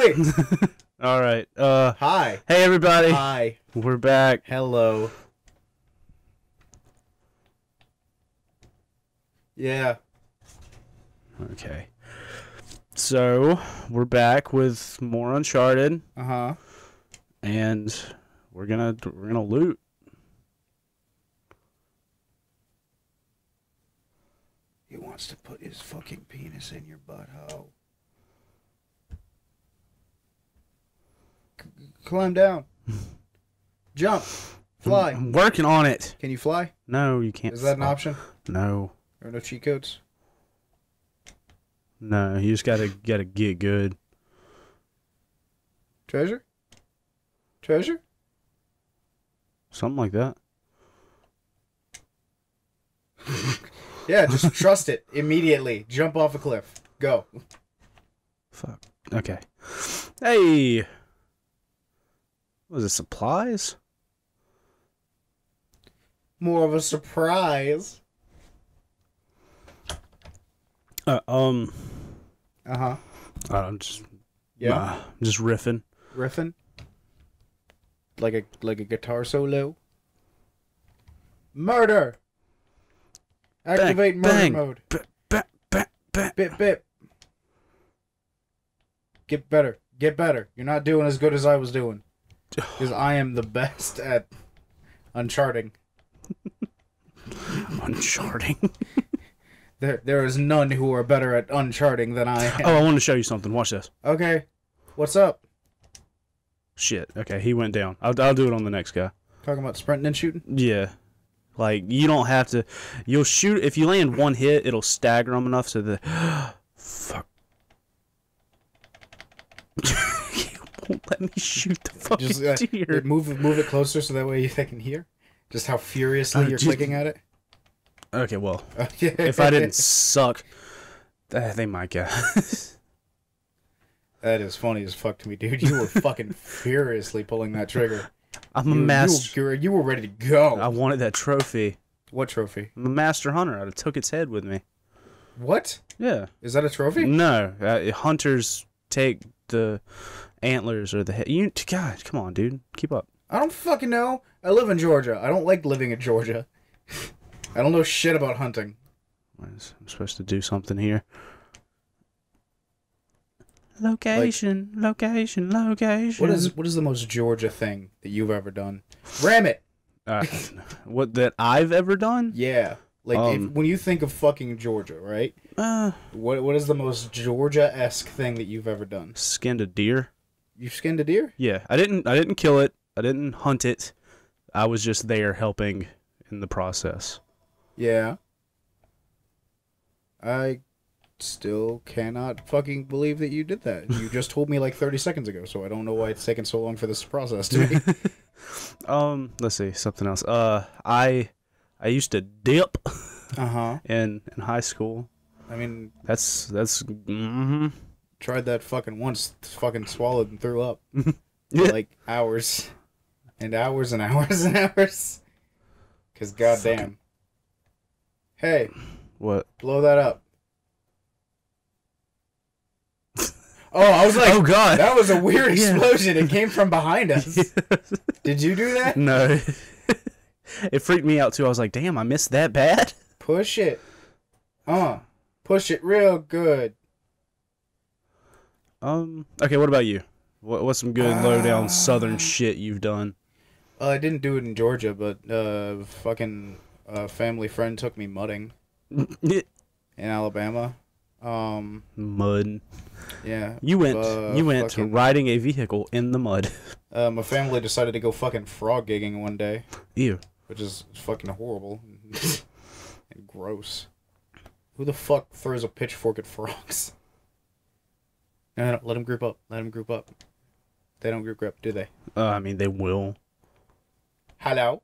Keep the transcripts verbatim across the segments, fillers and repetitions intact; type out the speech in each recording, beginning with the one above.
Okay. All right. Uh, Hi. hey everybody. Hi. We're back. Hello. Yeah. Okay. So we're back with more Uncharted, Uh huh. and we're gonna we're gonna loot. He wants to put his fucking penis in your butthole. C- climb down. Jump. Fly. I'm, I'm working on it. Can you fly? No, you can't. Is that an fly. option? No. There are no cheat codes? No, you just gotta gotta get good. Treasure? Treasure? Something like that. Yeah, just trust it immediately. Jump off a cliff. Go. Fuck. Okay. Hey. Was it supplies? More of a surprise. Uh, um. Uh huh. I'm just Yeah. uh, just riffing. Riffing. Like a like a guitar solo. Murder. Activate murder bang. mode. B- b- b- b- Bip bip. Get better. Get better. You're not doing as good as I was doing. Because I am the best at uncharting. Uncharting. There there is none who are better at uncharting than I am. Oh, I want to show you something. Watch this. Okay. What's up? Shit. Okay, he went down. I'll I'll do it on the next guy. Talking about sprinting and shooting? Yeah. Like, you don't have to... You'll shoot... If you land one hit, it'll stagger them enough so that... Fuck. You won't let me shoot the fucking Just uh, deer. move move it closer so that way they can hear. Just how furiously Uh, you're just- clicking at it. Okay, well, Okay. if I didn't suck, uh, they might get... That is funny as fuck to me, dude. You were fucking furiously pulling that trigger. I'm a You, master... you, were, you were ready to go. I wanted that trophy. What trophy? I'm a master hunter. I'd have took its head with me. What? Yeah. Is that a trophy? No. Uh, hunters take the antlers or the head. You, God, come on, dude. Keep up. I don't fucking know. I live in Georgia. I don't like living in Georgia. I don't know shit about hunting. I'm supposed to do something here. Location, like, location, location. What is what is the most Georgia thing that you've ever done? Ram it. Uh, what that I've ever done? Yeah. Like Um, if, when you think of fucking Georgia, right? Uh, What what is the most Georgia-esque thing that you've ever done? skinned a deer. You skinned a deer? Yeah, I didn't. I didn't kill it. I didn't hunt it. I was just there helping in the process. Yeah. I still cannot fucking believe that you did that. You just told me like thirty seconds ago, so I don't know why it's taken so long for this to process to me. um, let's see something else. Uh, I I used to dip Uh-huh. in in high school. I mean, That's that's. Mm-hmm. tried that fucking once, fucking swallowed and threw up. Yeah. For like hours. And hours and hours and hours. Because goddamn. Hey, What? blow that up. Oh, I was like, Oh God! that was a weird Yeah. explosion. It came from behind us. Did you do that? No. It freaked me out too. I was like, damn, I missed that bad? Push it. Uh, push it real good. Um, okay, what about you? What, what's some good low down Ah. southern shit you've done? Uh, I didn't do it in Georgia, but uh, fucking uh, family friend took me mudding in Alabama. Um, Mud. yeah. You went Uh, you went fucking- riding a vehicle in the mud. Uh, my family decided to go fucking frog gigging one day, Ew. which is fucking horrible and gross. Who the fuck throws a pitchfork at frogs? No, no, no, let them group up. Let them group up. They don't group up, do they? Uh, I mean, they will. Hello?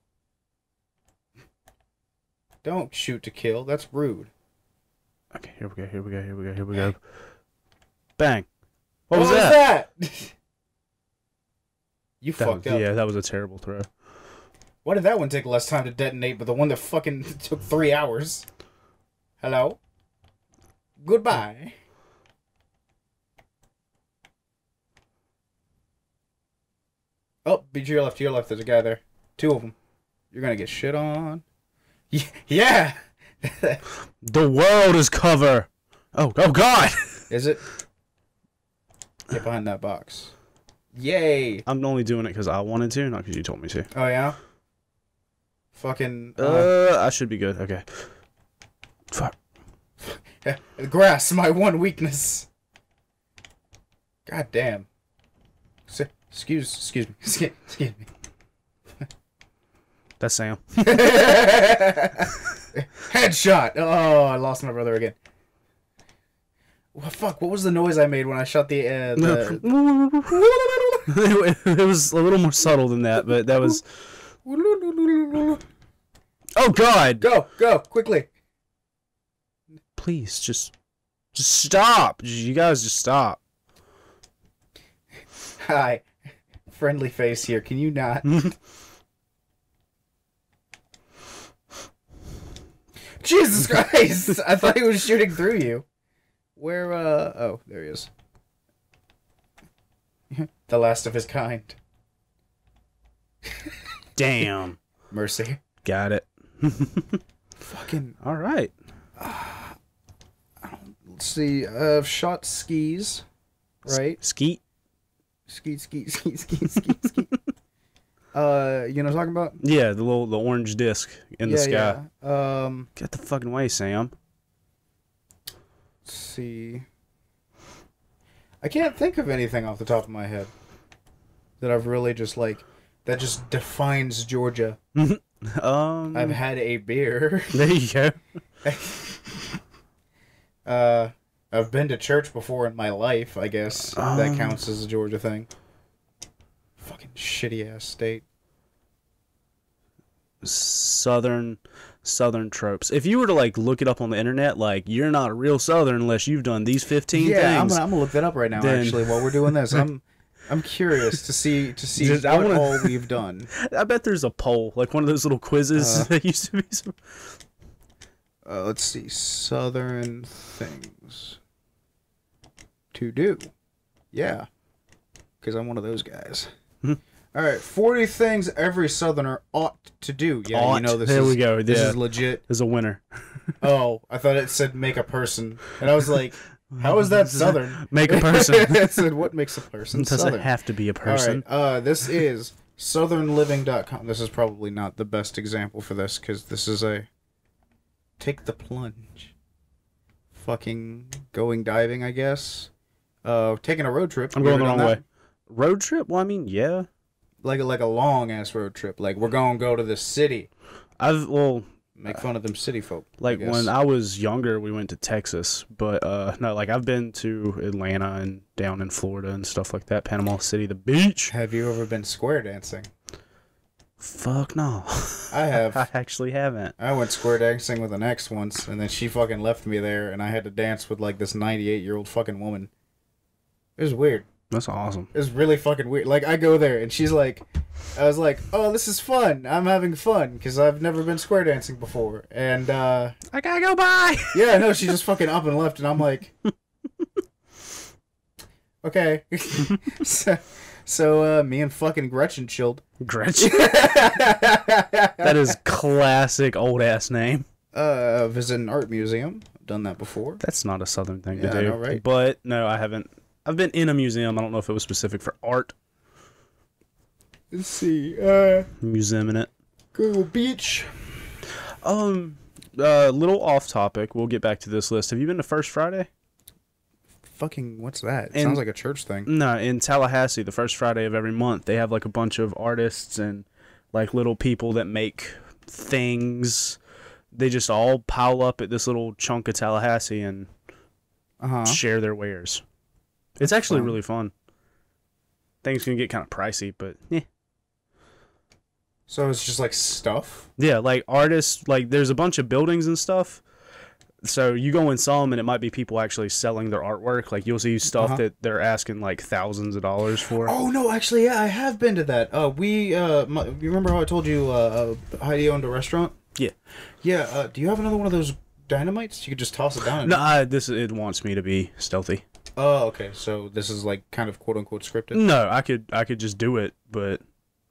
Don't shoot to kill. That's rude. Okay, here we go, here we go, here we go, here we go. Bang. What, What was that? that? You That fucked was- up. Yeah, that was a terrible throw. Why did that one take less time to detonate, but the one that fucking took three hours? Hello? Goodbye. Oh, be to your left, to your left. There's a guy there. Two of them. You're gonna get shit on. Yeah! The world is cover. Oh, oh God! Is it? Get behind that box. Yay! I'm only doing it because I wanted to, not because you told me to. Oh, yeah? Fucking... Uh, Uh, I should be good. Okay. Fuck. Grass, my one weakness. God damn. S- Excuse, excuse me. Excuse, excuse me. That's Sam. Headshot! Oh, I lost my brother again. Well, fuck, what was the noise I made when I shot the... Uh, the... It was a little more subtle than that, but that was... Oh, God! Go, go, quickly. Please, just... Just stop! You guys just stop. Hi. Friendly face here. Can you not? Jesus Christ! I thought he was shooting through you. Where, uh... Oh, there he is. The last of his kind. Damn. Mercy. Got it. Fucking... All right. Uh, let's see. Uh, I've shot skis. Right? Skeet. Skeet, skeet, skeet, skeet, skeet, skeet. Uh, you know what I'm talking about? Yeah, the little the orange disc in the yeah, sky. Yeah. Um, Get the fucking way, Sam. let's see. I can't think of anything off the top of my head that I've really just like that just defines Georgia. um, I've had a beer. There you go. uh, I've been to church before in my life. I guess Um, that counts as a Georgia thing. Fucking shitty ass state. Southern Southern tropes. If you were to like look it up on the internet, like you're not a real Southern unless you've done these fifteen Yeah, I'm things. gonna, I'm gonna look that up right now. then- Actually, while we're doing this, I'm I'm curious to see to see Just- what I wanna- all we've done. I bet there's a poll, like one of those little quizzes Uh. that used to be. Some... Uh, let's see, Southern things to do. Yeah, because I'm one of those guys. All right, forty things every Southerner ought to do. Yeah, Ought. you know this There is we go, this yeah. is legit. There's a winner. Oh, I thought it said make a person, and I was like, how is that Southern? Make a person. It said what makes a person It doesn't Southern? have to be a All person. right, uh, this is southern living dot com. This is probably not the best example for this because this is a take the plunge. Fucking going diving, I guess. Uh, taking a road trip. I'm You going the ever wrong done way. that? Road trip? Well, I mean, yeah. Like a, like a long ass road trip. Like we're gonna go to the city. I've well, Make fun of them city folk. like I guess. when I was younger, we went to Texas, but uh, no, like I've been to Atlanta and down in Florida and stuff like that. Panama City, the beach. Have you ever been square dancing? Fuck no. I have. I actually haven't. I went square dancing with an ex once, and then she fucking left me there, and I had to dance with like this ninety-eight year old fucking woman. It was weird. That's awesome. It was really fucking weird. Like, I go there, and she's like, I was like, oh, this is fun. I'm having fun, because I've never been square dancing before. And, uh, I gotta go by. yeah, no, she just fucking up and left, and I'm like, okay. so, so, uh, me and fucking Gretchen chilled. Gretchen. That is classic old ass name. Uh, visit an art museum. I've done that before. That's not a Southern thing Yeah, to I do. know, right? But no, I haven't. I've been in a museum. I don't know if it was specific for art. Let's see, uh, Museum in it. Google Beach. Um, a uh, little off topic. We'll get back to this list. Have you been to First Friday? Fucking, what's that? It And- sounds like a church thing. No, in Tallahassee, the first Friday of every month, they have like a bunch of artists and like little people that make things. They just all pile up at this little chunk of Tallahassee and Uh-huh. share their wares. It's actually fun. really fun. Things can get kind of pricey, but yeah. So it's just like stuff? Yeah, like artists, like there's a bunch of buildings and stuff. So you go in some and it might be people actually selling their artwork. Like you'll see stuff Uh-huh. that they're asking like thousands of dollars for. Oh no, actually, yeah, I have been to that. Uh, we, uh, my, you remember how I told you, uh, uh, Heidi owned a restaurant? Yeah. Yeah. Uh, do you have another one of those dynamites? You could just toss it down. And No, I, this it wants me to be stealthy. Oh, okay. So this is like kind of quote unquote scripted. No, I could I could just do it, but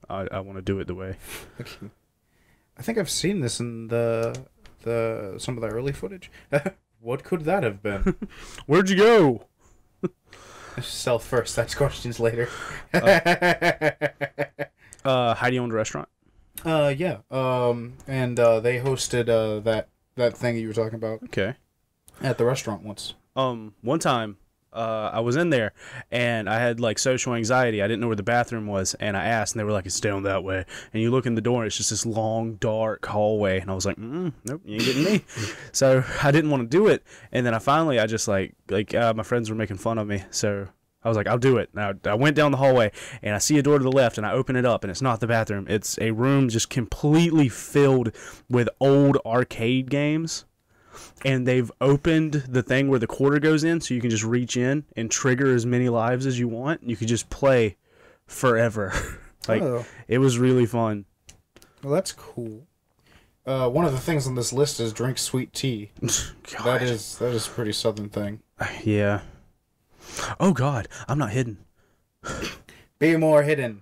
I, I want to do it the way. Okay. I think I've seen this in the the some of the early footage. What could that have been? Where'd you go? Self first, ask questions later. uh, uh, Heidi owned a restaurant. Uh, yeah. Um, and uh, they hosted uh that that thing you were talking about Okay. at the restaurant once. Um, one time, uh, I was in there and I had like social anxiety. I didn't know where the bathroom was, and I asked, and they were like, "It's down that way." And you look in the door, and it's just this long, dark hallway, and I was like, mm, "Nope, you ain't getting me." So I didn't want to do it, and then I finally, I just like, like uh, my friends were making fun of me, so I was like, "I'll do it." Now I went down the hallway, and I see a door to the left, and I open it up, and it's not the bathroom. It's a room just completely filled with old arcade games. And they've opened the thing where the quarter goes in, so you can just reach in and trigger as many lives as you want. You could just play forever. Like, Oh. it was really fun. Well, that's cool. Uh, one of the things on this list is drink sweet tea. God. That is that is a pretty southern thing. Yeah. Oh, God. I'm not hidden. Be more hidden.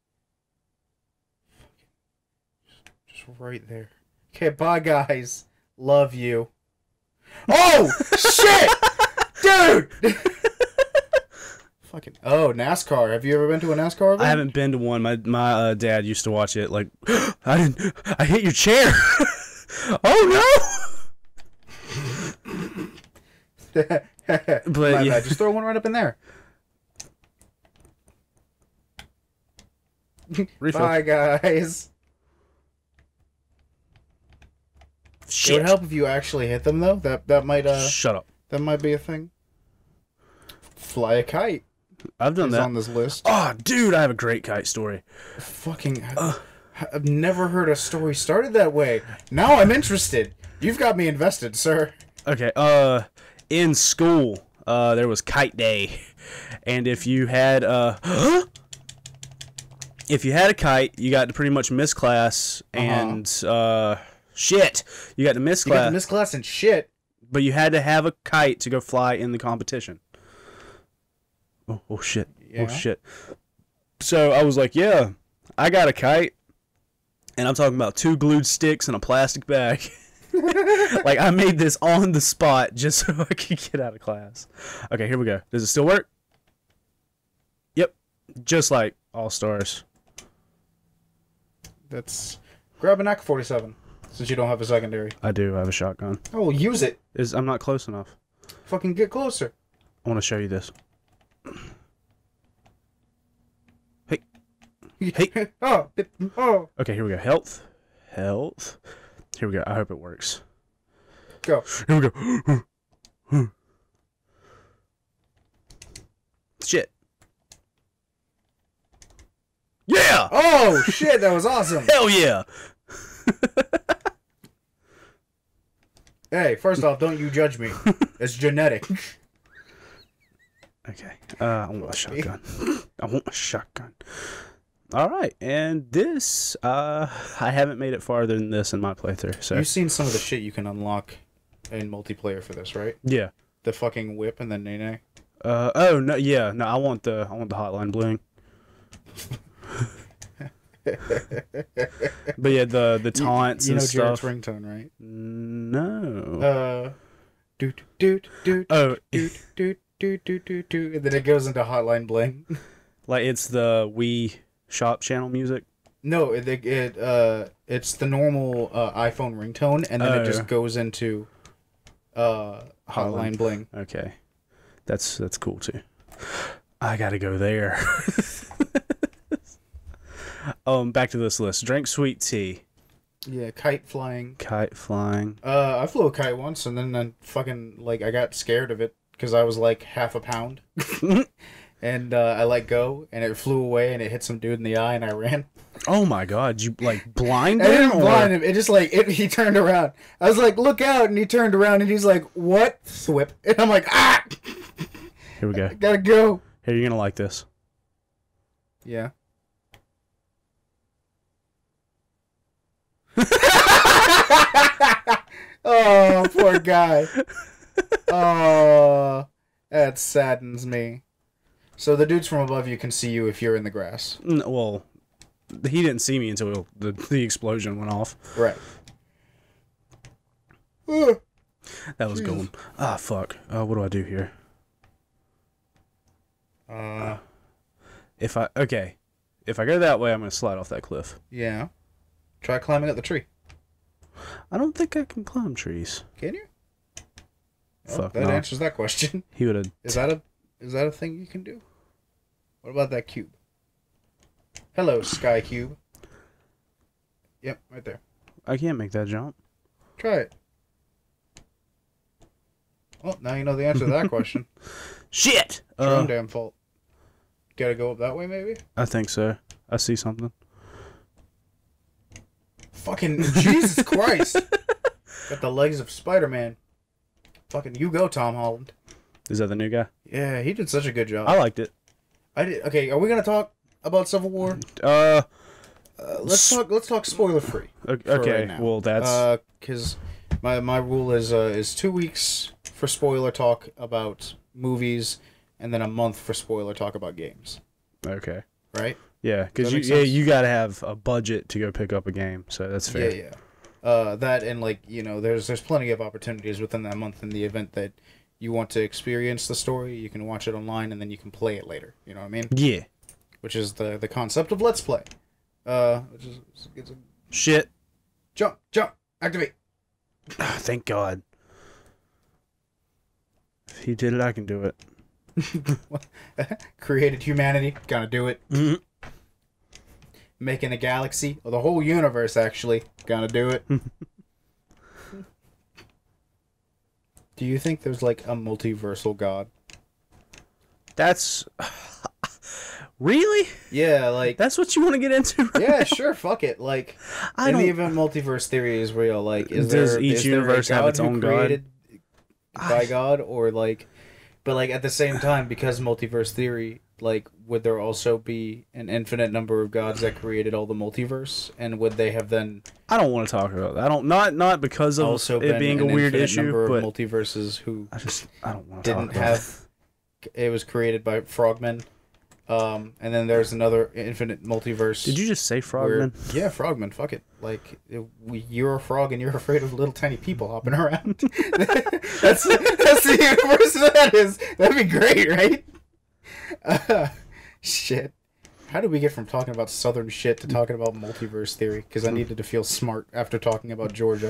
Just right there. Okay, bye, guys. Love you. Oh, shit! Dude! Fucking. Oh, NASCAR. Have you ever been to a NASCAR event? I haven't been to one. My my uh, dad used to watch it. Like, I didn't. I hit your chair. Oh, no! But My yeah. bad. Just throw one right up in there. Refill. Bye, guys. It Shit. would help if you actually hit them, though. That that might uh Shut up. that might be a thing. Fly a kite I've done is that. on this list. Oh, dude, I have a great kite story. Fucking, I've never heard a story started that way. Now I'm interested. You've got me invested, sir. Okay, uh, in school, uh, there was kite day, and if you had, uh, if you had a kite, you got to pretty much miss class, and, uh, shit, you got to miss You got class, to miss class and shit. but you had to have a kite to go fly in the competition. Oh, oh shit, Yeah. oh shit. So I was like, yeah, I got a kite, and I'm talking about two glued sticks in a plastic bag. Like, I made this on the spot just so I could get out of class. Okay, here we go. Does it still work? Yep. Just like All-Stars. That's grab an A K forty-seven since you don't have a secondary. I do. I have a shotgun. Oh, use it. Is I'm not close enough. Fucking get closer. I want to show you this. Hey. Hey. Oh. it- Oh. Okay, here we go. Health. Health. Here we go. I hope it works. Go. Here we go. Shit. Yeah! Oh shit! That was awesome. Hell yeah! Hey, first off, don't you judge me. It's genetic. Okay. Uh, I want a shotgun. I want a shotgun. All right, and this, uh, I haven't made it farther than this in my playthrough. So You've seen some of the shit you can unlock in multiplayer for this, right? yeah. The fucking whip and the nene. Uh oh no yeah no I want the I want the hotline bling. But yeah, the the taunts you, you and know Jared's stuff. ringtone, right? No. Uh, doot doot doot Oh, doot doot doot doot doot doot, and then it goes into Hotline Bling. like it's the Wii Shop channel music. No, it it uh it's the normal uh, iPhone ringtone, and then Oh. it just goes into uh Hotline Bling. Okay, that's that's cool too. I gotta go there. Um, back to this list. Drink sweet tea. Yeah, kite flying. Kite flying. Uh, I flew a kite once, and then I fucking like I got scared of it because I was like half a pound, and uh, I let go, and it flew away, and it hit some dude in the eye, and I ran. Oh my god, you like blind I him? didn't or- blind him. It just like it, he turned around. I was like, "Look out!" And he turned around, and he's like, "What?" Thwip. And I'm like, "Ah, Here we go. I gotta go." Here, you're gonna like this. Yeah. Oh, poor guy. Oh, that saddens me. So the dudes from above you can see you if you're in the grass. N- well, he didn't see me until the the explosion went off. Right. That was going. Ah, fuck. Uh, what do I do here? Uh, If I okay, if I go that way, I'm gonna slide off that cliff. yeah. Try climbing up the tree. I don't think I can climb trees. Can you? Well, Fuck, that no. answers that question. He would have. Is that a is that a thing you can do? What about that cube? Hello, Sky Cube. Yep, right there. I can't make that jump. Try it. Well, now you know the answer to that question. Shit. It's your own Uh, damn fault. Gotta go up that way, maybe? I think so. I see something. Fucking Jesus Christ! Got the legs of Spider-Man. Fucking you go, Tom Holland. Is that the new guy? Yeah, he did such a good job. I liked it. I did. Okay, are we gonna talk about Civil War? Uh, Uh, let's talk. Let's talk spoiler free. okay. right now. Well, that's Uh, because my my rule is uh is two weeks for spoiler talk about movies, and then a month for spoiler talk about games. okay. Right? Yeah, because Does you that make yeah sense? you gotta have a budget to go pick up a game, so that's fair. Yeah, yeah. Uh, that and like you know, there's there's plenty of opportunities within that month in the event that you want to experience the story. You can watch it online, and then you can play it later. You know what I mean? Yeah. Which is the the concept of Let's Play. Uh, which is it's a Shit. jump, jump, activate. Ah, thank God. If he did it, I can do it. Created humanity, gonna do it. Mhm. Making a galaxy, or the whole universe actually, gonna do it. Do you think there's like a multiversal god? That's really. Yeah, like That's what you want to get into, right? yeah, sure, fuck it. Like I in don't. the event multiverse theory is real, like is Does there each is there a universe have god its who own god? created by I- God, or like, but like at the same time, because multiverse theory, like would there also be an infinite number of gods that created all the multiverse, and would they have then I don't want to talk about that. I don't. Not not because of also it been being a an weird infinite issue, number but of multiverses who I just I don't want to talk didn't about have it was created by frogmen, um, and then there's another infinite multiverse. it. Did you just say where- frogman? Yeah, frogmen. Fuck it. Like it, we, you're a frog and you're afraid of little tiny people hopping around. that's that's the universe that is. That'd be great, right? Uh, shit. How did we get from talking about southern shit to talking about multiverse theory? Because I needed to feel smart after talking about Georgia.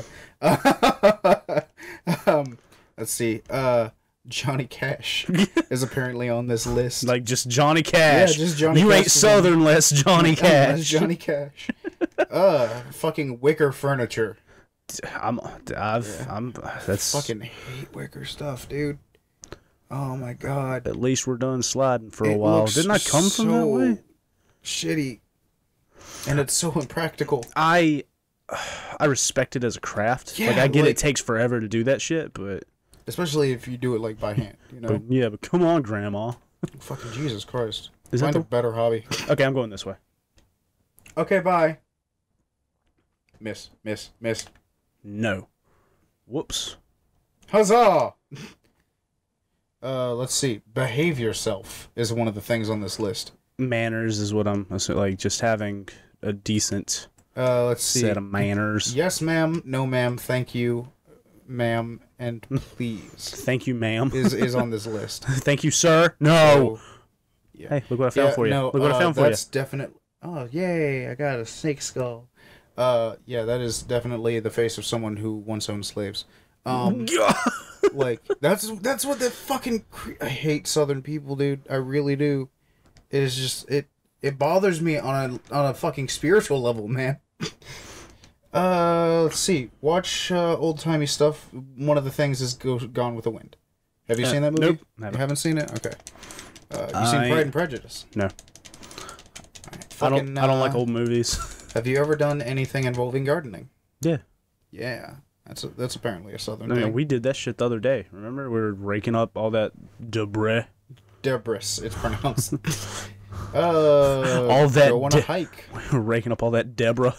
um, let's see. Uh, Johnny Cash is apparently on this list. Like just Johnny Cash. Yeah, just Johnny you Cash ain't is southern less Johnny Oh, Cash. that's Johnny Cash. uh, fucking wicker furniture. I'm I've I'm that's Fucking hate wicker stuff, dude. Oh my god. at least we're done sliding for a It while. looks Didn't I come from that so way? Shitty. And it's so impractical. I I respect it as a craft. Yeah, like I get like- it takes forever to do that shit, but Especially if you do it like by hand, you know? but yeah, but come on, grandma. Fucking Jesus Christ. Is that Find the a better hobby. Okay, I'm going this way. Okay, bye. Miss, miss, miss. No. Whoops. Huzzah! Uh, let's see. Behave yourself is one of the things on this list. Manners is what I'm so, like just having a decent Uh, let's see. set of manners. Yes, ma'am. No, ma'am. Thank you, ma'am. And please Thank you, ma'am. is is on this list. Thank you, sir. No. So, yeah. Hey, look what I found Yeah, for you. no, look what uh, I found for you. That's definitely. Oh, yay! I got a snake skull. Uh, yeah, that is definitely the face of someone who once owned slaves. Um, like that's that's what the fucking. Cre- I hate Southern people, dude. I really do. It is just it. It bothers me on a on a fucking spiritual level, man. Uh, let's see. Watch uh, old timey stuff. One of the things is go, Gone with the Wind. Have you Uh, seen that movie? nope, You haven't. haven't seen it? Okay. Uh, you seen I- Pride and Prejudice? No. Alright, I don't fucking, I don't like uh, old movies. Have you ever done anything involving gardening? Yeah. Yeah, that's a, that's apparently a southern I mean, thing. we did that shit the other day. Remember? We were raking up all that debris. Debris, it's pronounced. uh, All that Go on de- a hike. We were raking up all that Deborah.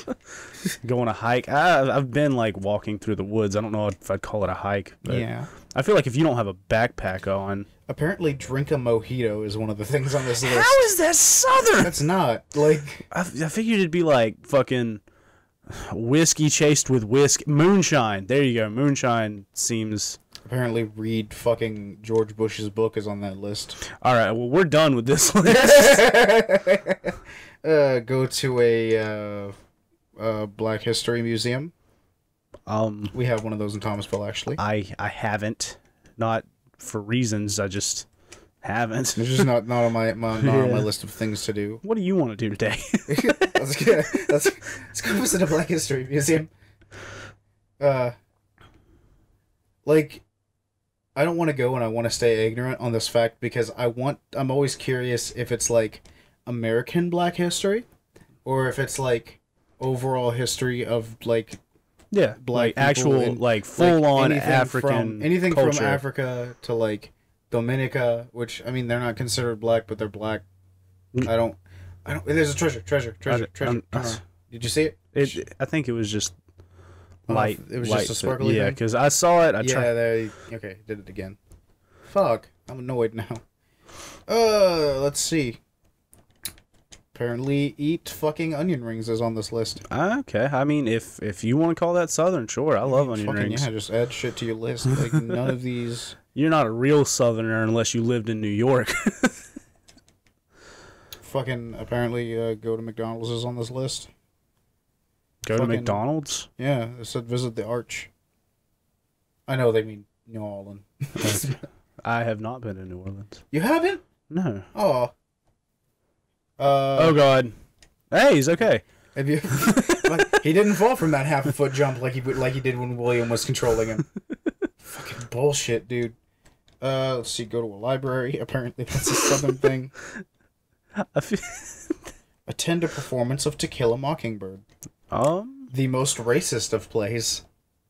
Go on a hike. I, I've been like walking through the woods. I don't know if I'd call it a hike. But Yeah. I feel like if you don't have a backpack on, Apparently, drink a mojito is one of the things on this list. how is that Southern? That's not like. I, I figured it'd be like fucking whiskey chased with whiskey. Moonshine. There you go. Moonshine seems. Apparently, read fucking George Bush's book is on that list. All right. Well, we're done with this list. uh, go to a uh, uh, Black History Museum. um, We have one of those in Thomasville, actually. I I haven't, not for reasons. I just haven't. It's just not not on my, my not on my Yeah. list of things to do. What do you want to do today? let's, go, let's, let's go visit a Black History Museum. Uh, like, I don't want to go and I want to stay ignorant on this fact because I want. I'm always curious if it's like American Black history, or if it's like overall history of like Yeah, Black like people actual, in- like full on anything African from, anything culture. from Africa to like Dominica, which I mean they're not considered black, but they're black. Mm. I don't. I don't. There's a treasure, treasure, treasure, I- treasure. I'm- Turn around. Did you see it? It, I think it was just Oh, light. it was light just a to- sparkly Yeah, thing? because I saw it. I yeah, tried. there. you- Okay, did it again. Fuck, I'm annoyed now. Uh, let's see. Apparently, eat fucking onion rings is on this list. Okay, I mean, if if you want to call that Southern, sure. I love onion fucking, rings. Yeah, just add shit to your list. Like none of these. You're not a real Southerner unless you lived in New York. Fucking apparently, uh, go to McDonald's is on this list. Go to Fucking- McDonald's. Yeah, it said visit the Arch. I know they mean New Orleans. I have not been to New Orleans. You haven't? No. Oh. Uh, oh God. Hey, he's okay. Have you? Like, he didn't fall from that half a foot jump like he would- like he did when William was controlling him. Fucking bullshit, dude. Uh, let's see. Go to a library. Apparently, that's a southern thing. I feel. Attend a performance of To Kill a Mockingbird, Um. the most racist of plays.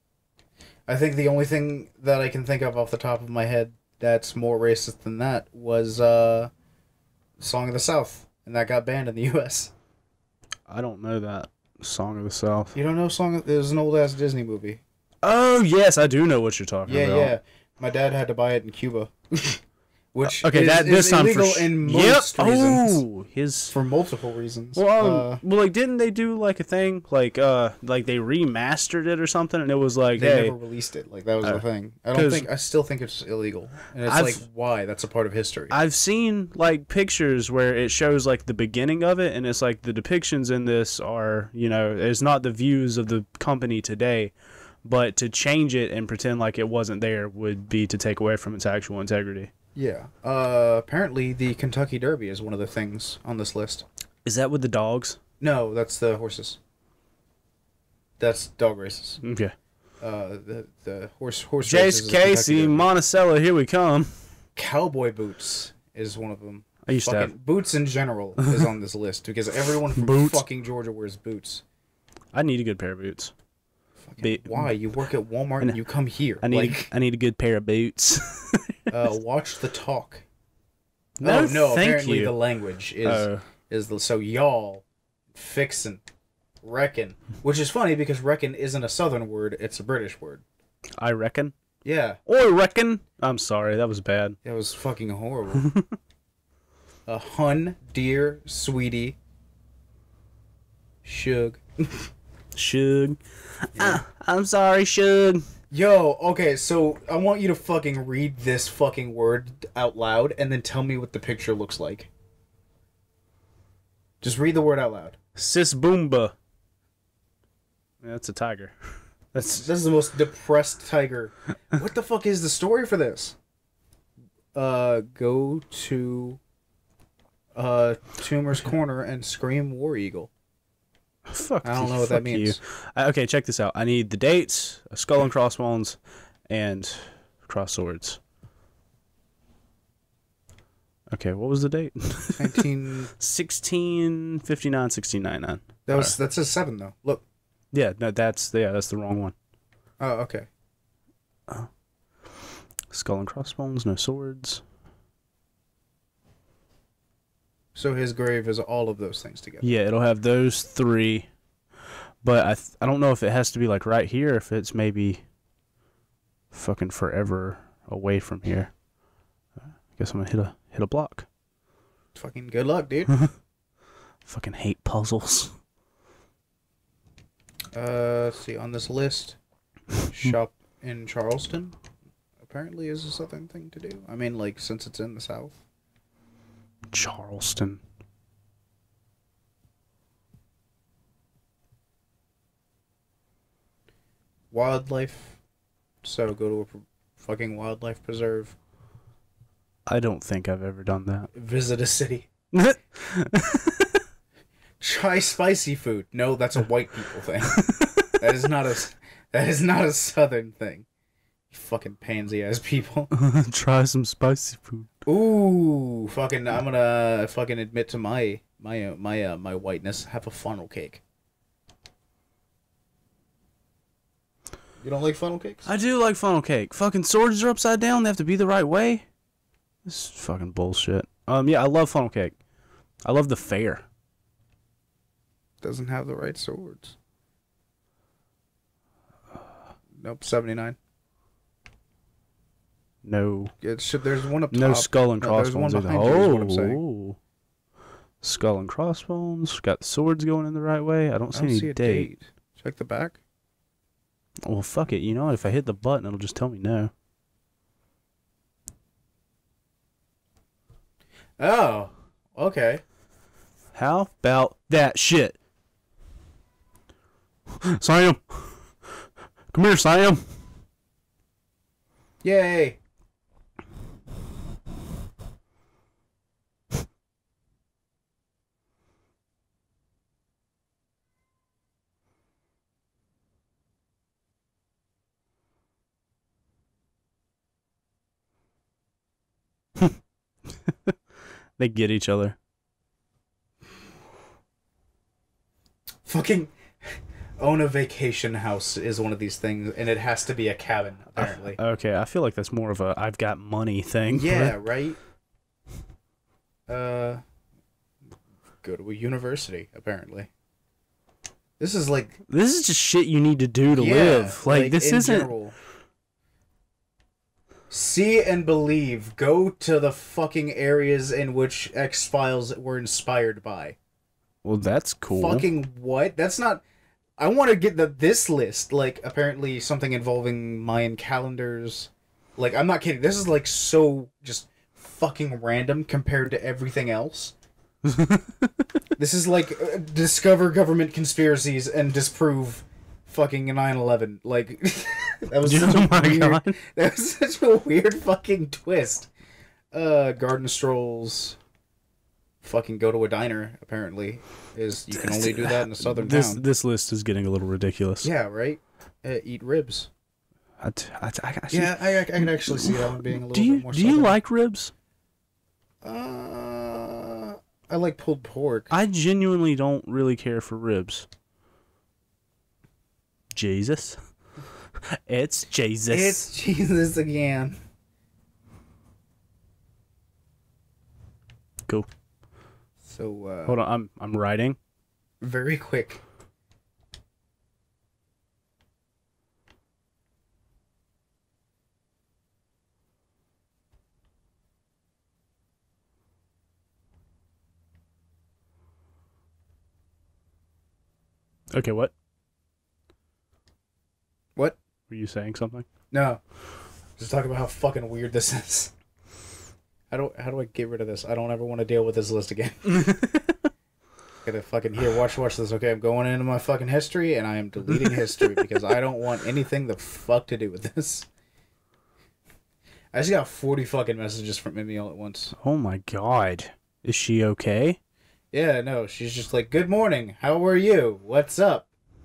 I think the only thing that I can think of off the top of my head that's more racist than that was uh, Song of the South, and that got banned in the U S. I don't know that Song of the South. You don't know Song of... There's an old-ass Disney movie. Oh yes, I do know what you're talking Yeah, about. yeah. My dad had to buy it in Cuba. Which Okay, is, that is this time for illegal sh- in yep. most reasons. Oh, his. For multiple reasons. Well, um, uh, well, like, didn't they do like a thing, like, uh, like they remastered it or something, and it was like, they hey, never released it. Like, that was Uh, the thing. I don't 'cause think... I still think it's illegal. And it's I've- like, why? That's a part of history. I've seen like pictures where it shows like the beginning of it, and it's like the depictions in this are, you know, it's not the views of the company today, but to change it and pretend like it wasn't there would be to take away from its actual integrity. Yeah. Uh, apparently, the Kentucky Derby is one of the things on this list. Is that with the dogs? No, that's the horses. That's dog races. Okay. Uh, the the horse horse races. Jace is the Kentucky Casey, Derby. Monticello, here we come. Cowboy boots is one of them. I used to Fucking have. boots in general is on this list because everyone from Boots. fucking Georgia wears boots. I need a good pair of boots. Fucking, Be- why? You work at Walmart I know. and you come here. I need. like, I need a good pair of boots. uh, watch the talk. No, oh no! thank apparently you. the language is Uh, is the so y'all, fixin', reckon, which is funny because reckon isn't a southern word; it's a British word. I reckon. Yeah, I reckon. I'm sorry, that was bad. it was fucking horrible. A hun, dear, sweetie, shug. Shug. Ah, I'm sorry, Shug. Yo, okay, so I want you to fucking read this fucking word out loud and then tell me what the picture looks like. Just read the word out loud. Sis Boomba. That's a tiger. That's This is the most depressed tiger. What the fuck is the story for this? Uh, go to uh Tumor's Corner and scream War Eagle. fuck. I don't you, know what that fuck means. you. Uh, okay, check this out. I need the dates, a skull and crossbones, and cross swords. Okay, what was the date? nineteen. sixteen fifty-nine, sixteen ninety-nine. That was that says seven though. Look. Yeah, no, that's yeah, that's the wrong one. Oh, okay. Skull and crossbones, no swords. So his grave is all of those things together. Yeah, it'll have those three. But I th- I don't know if it has to be like right here, if it's maybe fucking forever away from here. I guess I'm gonna hit a hit a block. Fucking good luck, dude. Fucking hate puzzles. Uh, let's see, on this list, shop in Charleston apparently is a southern thing to do. I mean, like, since it's in the south. Charleston. Wildlife. So go to a pr- fucking wildlife preserve. I don't think I've ever done that. Visit a city. Try spicy food. No, that's a white people thing. That is not a that is not a southern thing. You fucking pansy ass people. Try some spicy food. Ooh, fucking! I'm gonna fucking admit to my my uh, my uh, my whiteness. Have a funnel cake. You don't like funnel cakes? I do like funnel cake. Fucking swords are upside down. They have to be the right way. This is fucking bullshit. Um, yeah, I love funnel cake. I love the fair. Doesn't have the right swords. Nope, seventy-nine. No. It should. There's one up top. No skull and No, there's one crossbones. either. behind you, is what I'm Oh, saying. skull and crossbones. Got the swords going in the right way. I don't I see don't any see a date. date. Check the back. Well, fuck it. You know, if I hit the button, it'll just tell me no. Oh, okay. How about that shit? Sam! Come here, Sam! Yay! They get each other. Fucking own a vacation house is one of these things, and it has to be a cabin, apparently. Okay, I feel like that's more of a I've got money thing. Yeah, right? Uh, go to a university, apparently. This is like... This is just shit you need to do to yeah, live. Like, like, this in isn't... general. See and believe. Go to the fucking areas in which X-Files were inspired by. Well, that's cool. Fucking what? That's not... I want to get the this list. Like, apparently something involving Mayan calendars. Like, I'm not kidding. This is, like, so just fucking random compared to everything else. This is like, uh, discover government conspiracies and disprove fucking nine eleven. Like, that was such Oh a my weird... God. That was such a weird fucking twist. Uh, garden strolls... Fucking go to a diner, apparently, is you can only do that in a southern this, town. This list is getting a little ridiculous. Yeah, right? Uh, eat ribs. I, t- I, t- I, I, Yeah, I, I can actually see that one being a little do you, bit more Do southern. you like ribs? Uh, I like pulled pork. I genuinely don't really care for ribs. Jesus. It's Jesus. It's Jesus again. Cool. So, uh... Hold on, I'm I'm writing. very quick. Okay, what? What? Were you saying something? No. Just talk about how fucking weird this is. How do, how do I get rid of this? I don't ever want to deal with this list again. Gotta fucking here, watch, watch this. Okay, I'm going into my fucking history, and I am deleting history because I don't want anything the fuck to do with this. I just got forty fucking messages from Mimi all at once. Oh my god. Is she okay? Yeah, no, she's just like, good morning, how are you? What's up?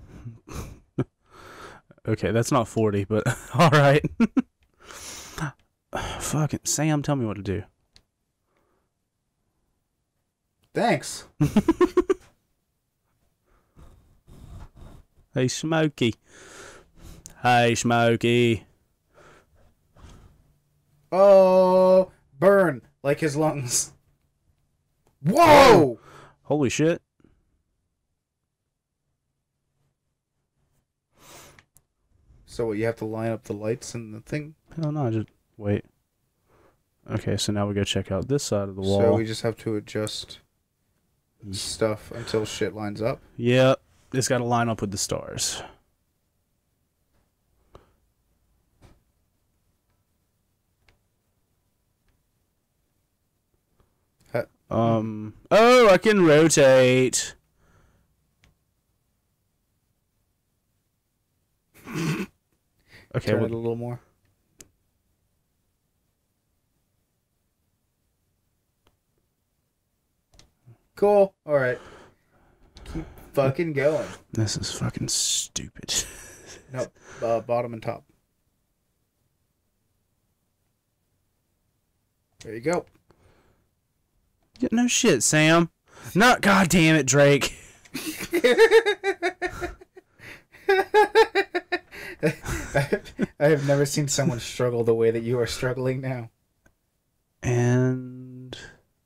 Okay, that's not forty, but alright. Fucking Sam, tell me what to do. Thanks. Hey, Smokey. Hey, Smokey. Oh, burn, like his lungs. Whoa! Holy shit. So what, you have to line up the lights and the thing? Hell no, just Wait. Okay, so now we go check out this side of the wall. So we just have to adjust stuff until shit lines up. Yep. It's got to line up with the stars. Huh. Um. Oh, I can rotate. Okay. Turn Well, it a little more. Cool. All right. Keep fucking going. this is fucking stupid. Nope. Uh, bottom and top. There you go. Yeah, no shit, Sam. Not goddamn it, Drake. I have never seen someone struggle the way that you are struggling now. And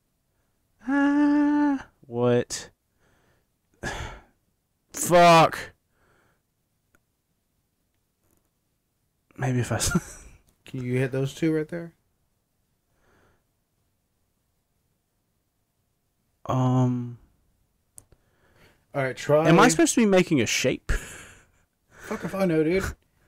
ah, what? Fuck. Maybe if I. Can you hit those two right there? um. All right, try. Am I supposed to be making a shape? Fuck if I know, dude.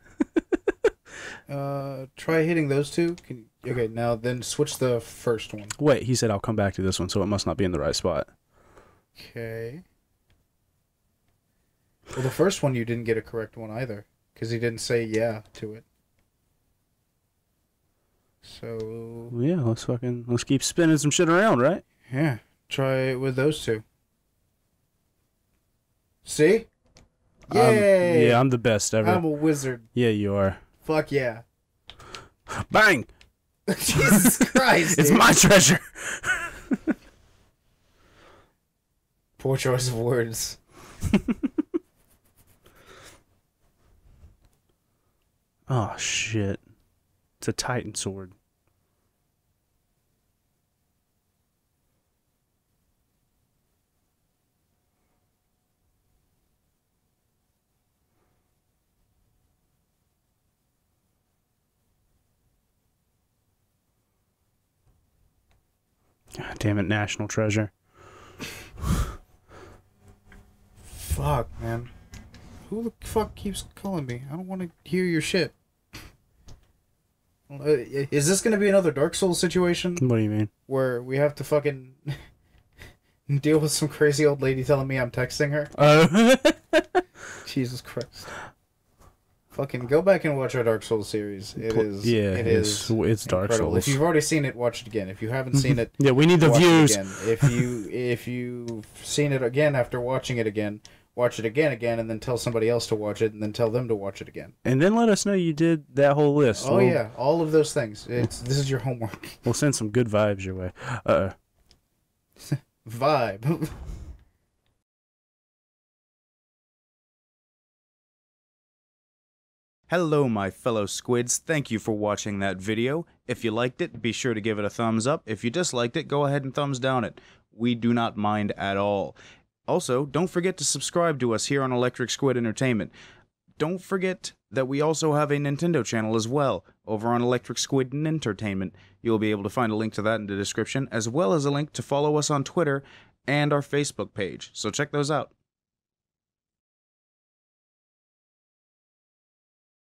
uh, try hitting those two. Can you... Okay, now then switch the first one. Wait, he said I'll come back to this one, so it must not be in the right spot. Okay. Well, the first one you didn't get a correct one either, because he didn't say yeah to it. So Well, yeah, let's fucking let's keep spinning some shit around, right? yeah, try it with those two. See? Yay! Um, yeah, I'm the best ever. I'm a wizard. Yeah, you are. Fuck yeah. Bang! Jesus Christ. It's dude. my treasure. Poor choice of words. Oh shit! It's a Titan sword. God damn it, national treasure. Fuck, man. Who the fuck keeps calling me? I don't want to hear your shit. Uh, Is this going to be another Dark Souls situation What do you mean? where we have to fucking deal with some crazy old lady telling me I'm texting her? Oh. Jesus Christ. Fucking go back and watch our Dark Souls series. It is. yeah, it it's, is it's Dark incredible. Souls. If you've already seen it, watch it again. If you haven't seen it, Yeah, we need the watch views. it again. If you if you've seen it again after watching it again, watch it again again, and then tell somebody else to watch it, and then tell them to watch it again. And then let us know you did that whole list. Oh we'll, yeah, all of those things. It's this is your homework. We'll send some good vibes your way. Uh oh. Vibe. Hello my fellow squids, thank you for watching that video. If you liked it, be sure to give it a thumbs up. If you disliked it, go ahead and thumbs down it. We do not mind at all. Also, don't forget to subscribe to us here on Electric Squid Entertainment. Don't forget that we also have a Nintendo channel as well, over on Electric Squid Entertainment. You'll be able to find a link to that in the description, as well as a link to follow us on Twitter and our Facebook page. So check those out.